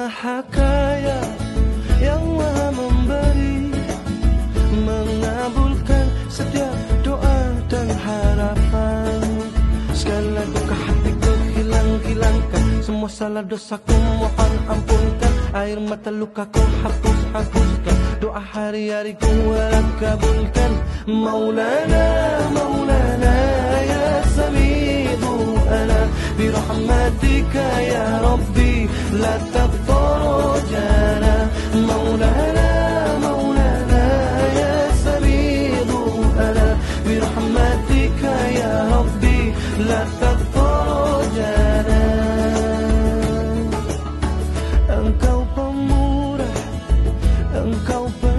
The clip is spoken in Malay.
Maha Kaya yang Maha Memberi, mengabulkan setiap doa dan harapan. Segala duka hatiku hilangkan, semua salah dosaku mohon ampunkan. Air mata lukaku hapuskan, doa hari-hariku harap kabulkan. Maulana, Maulana ya Sami'u ana birahmatika ya Rabbi la taqtarujana. Maulana, Maulana ya Sami'u ana birahmatika ya Rabbi la taqtarujana. Engkau pemurah, Engkau